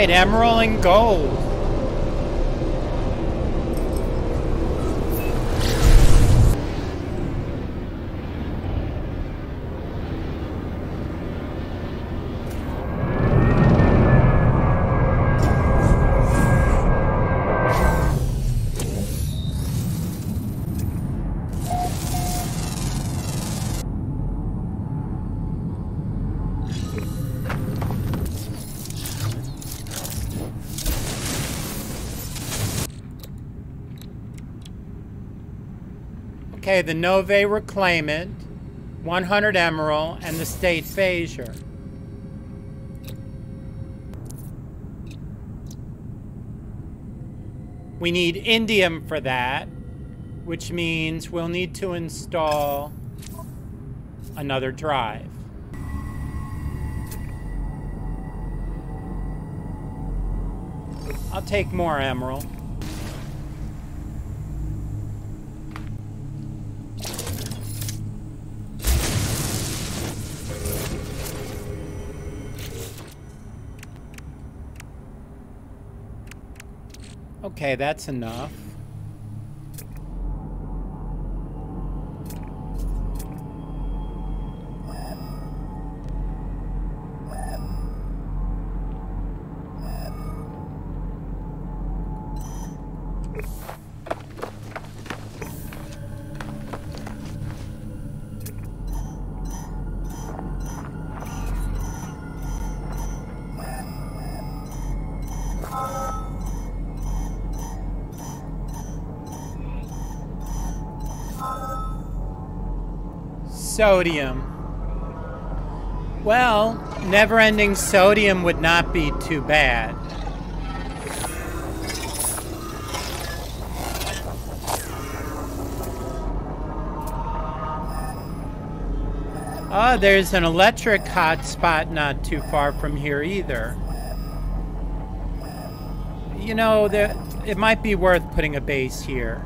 right, emerald and gold. Okay, the Novae Reclaimant, 100 emerald, and the State Phasure. We need indium for that, which means we'll need to install another drive. I'll take more emerald. Okay, that's enough. Sodium. Well, never-ending sodium would not be too bad. Oh, there's an electric hotspot not too far from here either. You know, it might be worth putting a base here.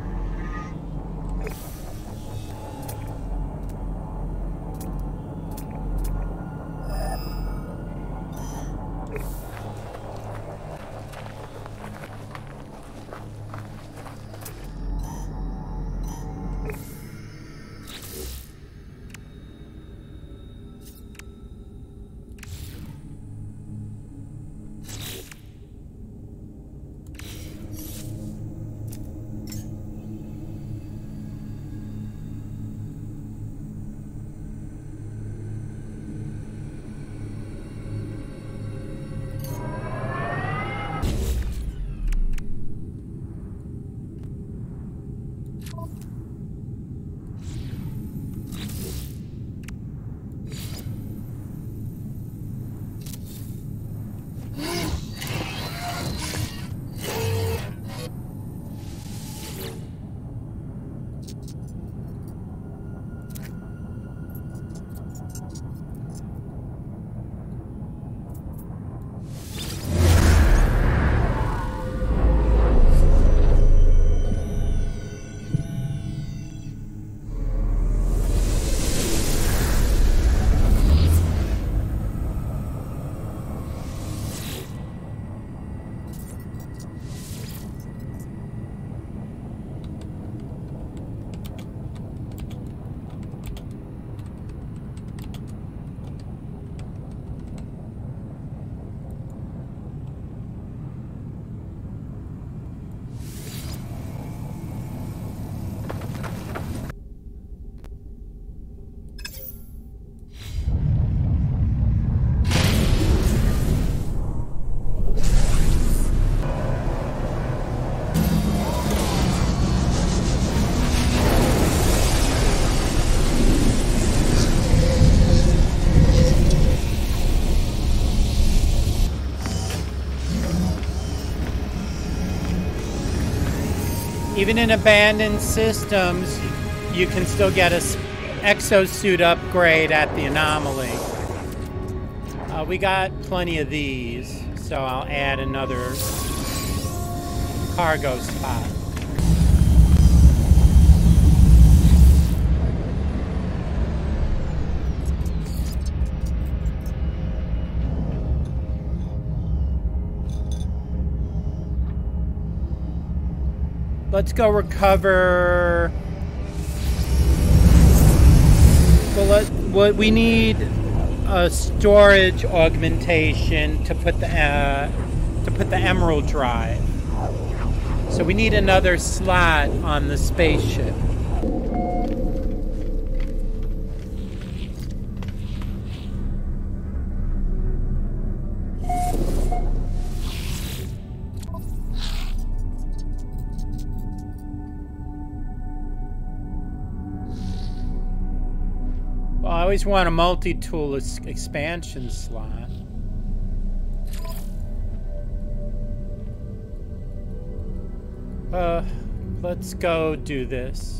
Even in abandoned systems, you can still get an exosuit upgrade at the anomaly. We got plenty of these, so I'll add another cargo spot. Let's go recover. Well, we need a storage augmentation to put the emerald drive. So we need another slot on the spaceship. Well, I always want a multi-tool expansion slot. Let's go do this.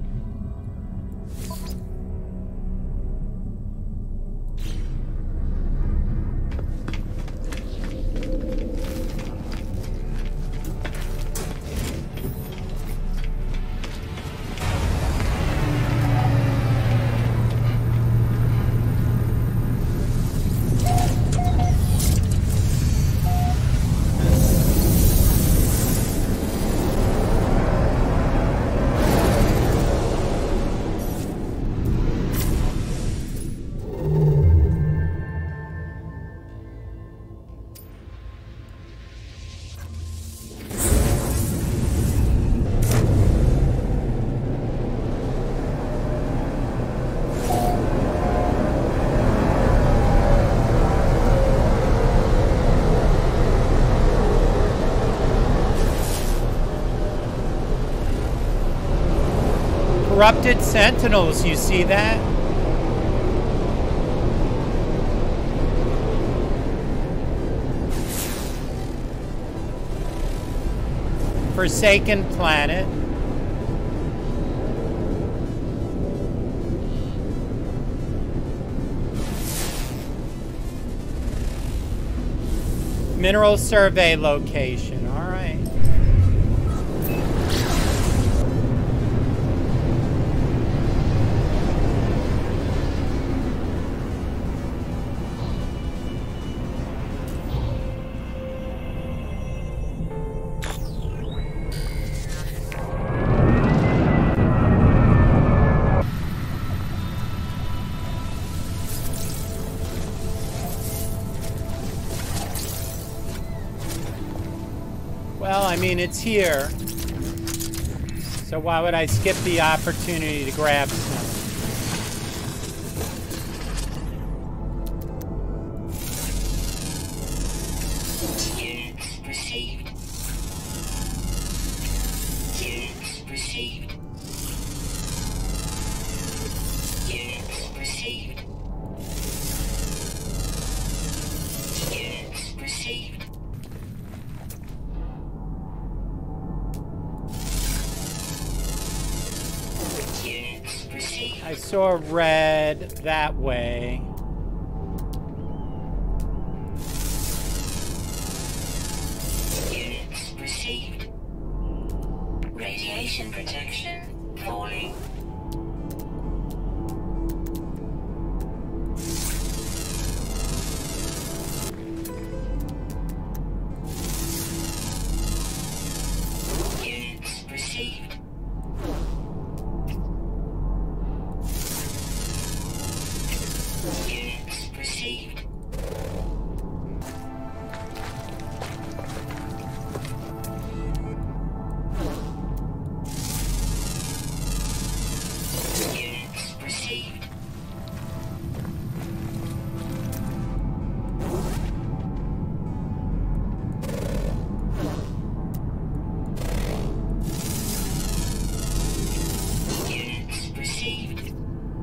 Corrupted sentinels, you see that? Forsaken planet. Mineral survey location, all right. Well, I mean, it's here. So why would I skip the opportunity to grab some? Units received. Units received. Units received. Units received. I saw red that way. Units received. Radiation protection falling. Units received. Units received. Units received. Units received.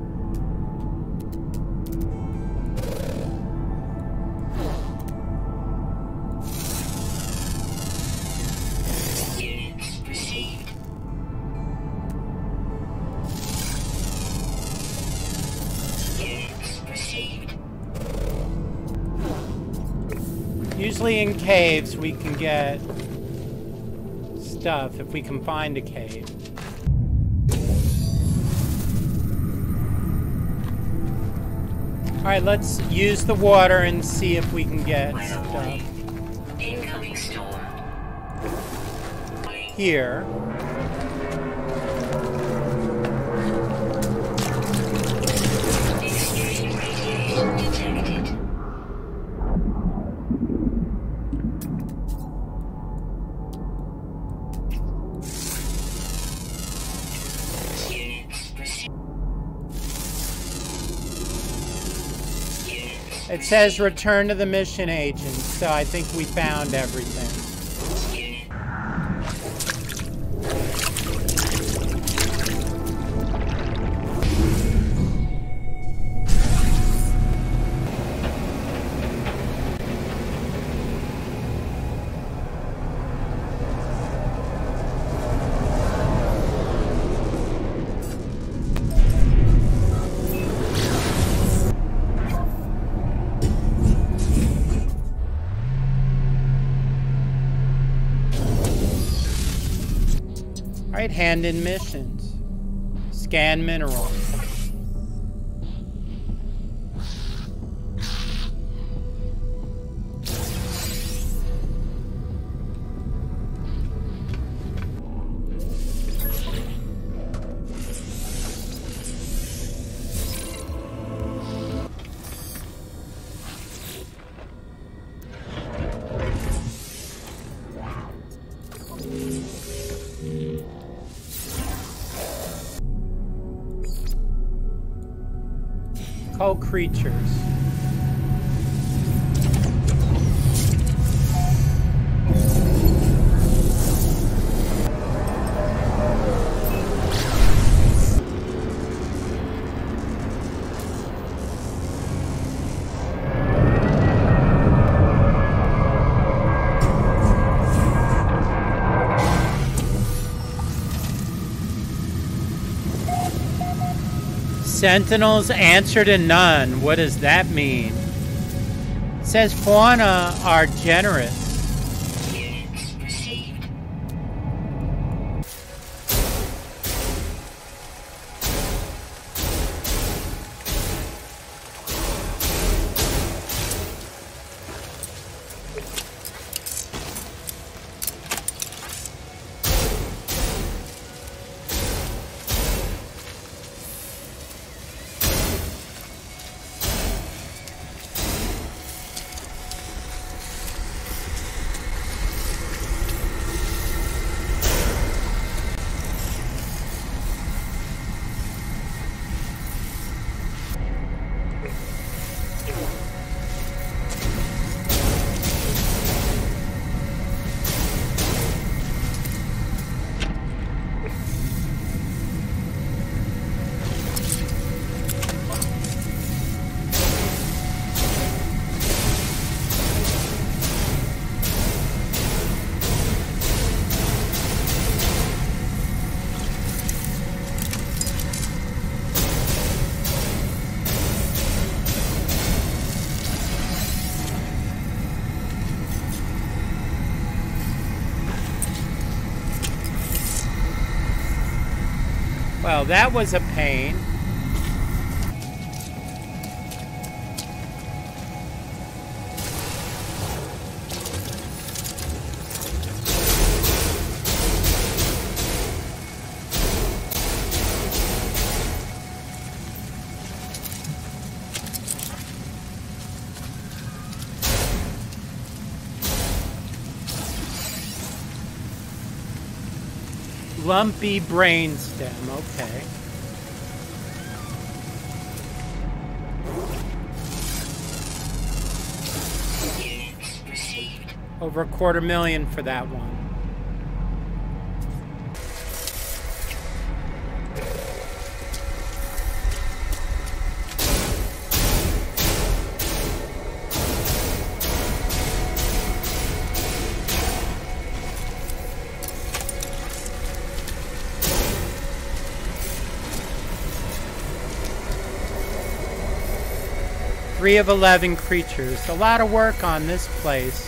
Units received. Units received. Usually in caves we can get stuff if we can find a cave. Alright, let's use the water and see if we can get stuff. Incoming storm. Here. It says return to the mission agent, so I think we found everything. Right hand in missions. Scan minerals. Creatures. Sentinels answer to none. What does that mean? It says fauna are generous. Units received. Well, that was a pain. Lumpy brainstem, okay. Units received. Over $250,000 for that one. Three of 11 creatures. A lot of work on this place.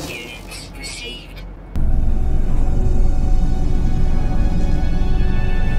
Units received.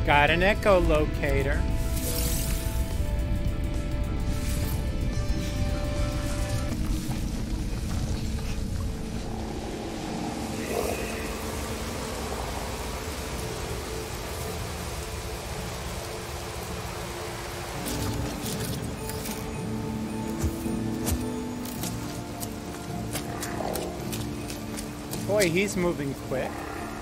Got an echolocator. Boy, he's moving quick.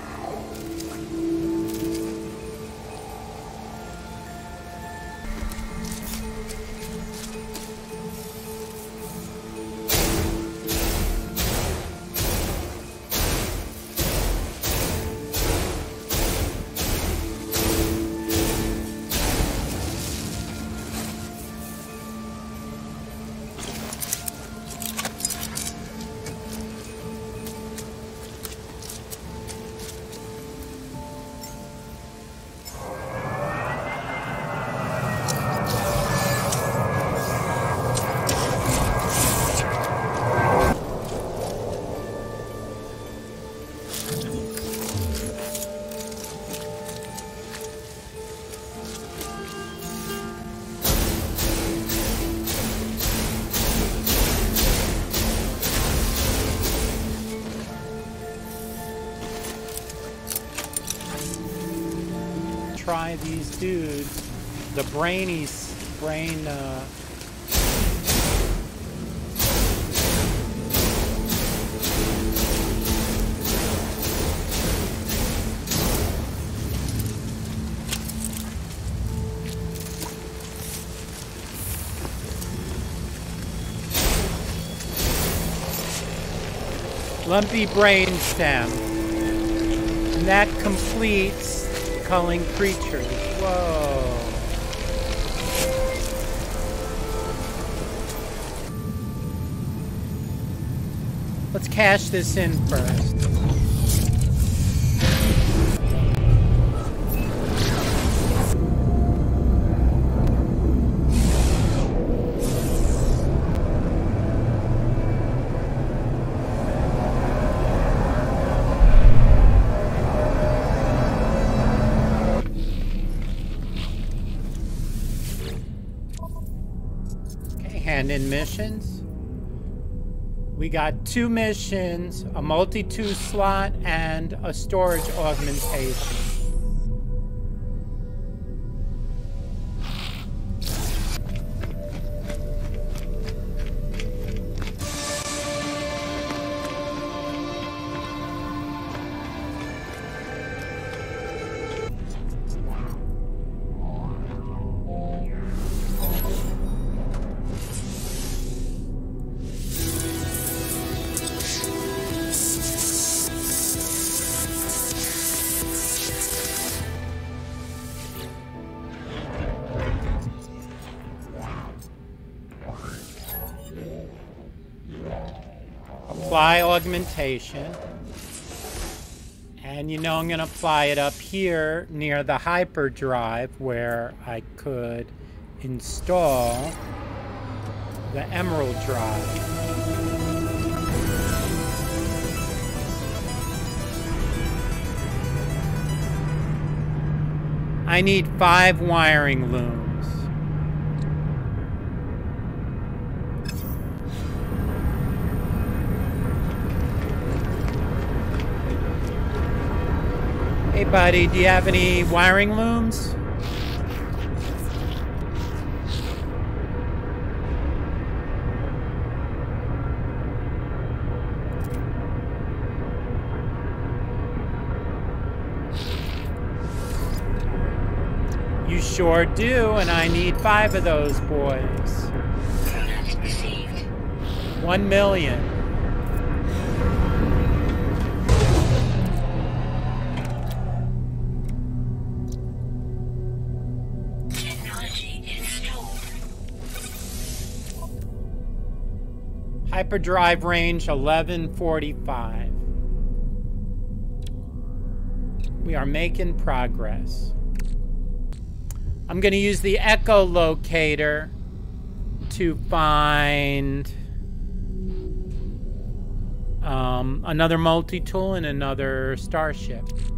Try these dudes. The brain. Lumpy brain stem. And that completes culling creatures. Whoa. Let's cash this in first. Hand in missions. We got 2 missions, a multi-tool slot, and a storage augmentation. Apply augmentation. And you know I'm going to apply it up here near the hyperdrive where I could install the Emerald drive. I need 5 wiring looms. Hey buddy, do you have any wiring looms? You sure do, and I need 5 of those boys. 1 million. Hyperdrive range 1145. We are making progress. I'm going to use the echolocator to find another multi-tool and another starship.